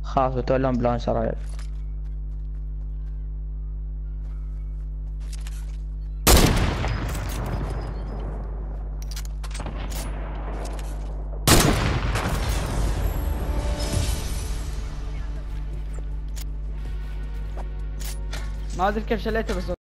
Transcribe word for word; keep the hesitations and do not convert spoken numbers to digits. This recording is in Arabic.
خلاص بتولون بلون سراير. ما ادري كيف شليته بس